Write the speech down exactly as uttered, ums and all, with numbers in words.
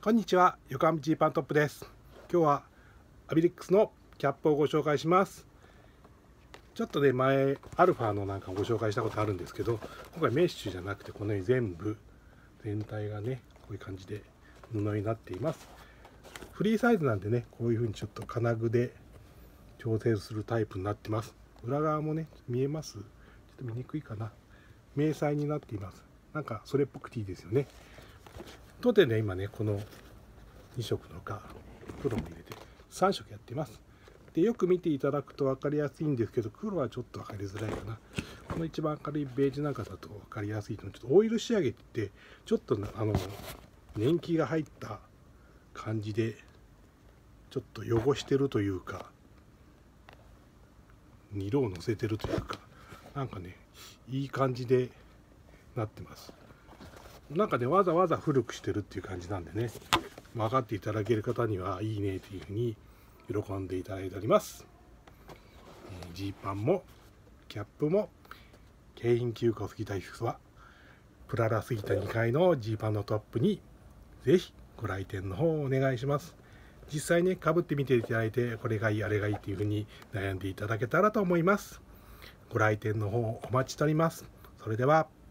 こんにちは、横浜ジーパントップです。今日はアビリックスのキャップをご紹介します。ちょっとね、前アルファのなんかご紹介したことあるんですけど、今回メッシュじゃなくてこのように全部全体がね、こういう感じで布になっています。フリーサイズなんでね、こういう風にちょっと金具で調整するタイプになってます。裏側もね、見えます？ちょっと見にくいかな。迷彩になっています。なんかそれっぽくていいですよね。当店で今ね、このに色のか黒も入れてさん色やっています。でよく見ていただくと分かりやすいんですけど、黒はちょっと分かりづらいかな。この一番明るいベージュなんかだと分かりやすいの。ちょっとオイル仕上げってちょっとあの年季が入った感じでちょっと汚してるというか、色をのせてるというか、なんかねいい感じでなってます。なんかねわざわざ古くしてるっていう感じなんでね、分かっていただける方にはいいねというふうに喜んでいただいております。ジーパンもキャップも京浜急行杉田フはプララ杉田にかいのジーパンのトップにぜひご来店の方をお願いします。実際ねかぶってみていただいて、これがいいあれがいいというふうに悩んでいただけたらと思います。ご来店の方お待ちしております。それでは。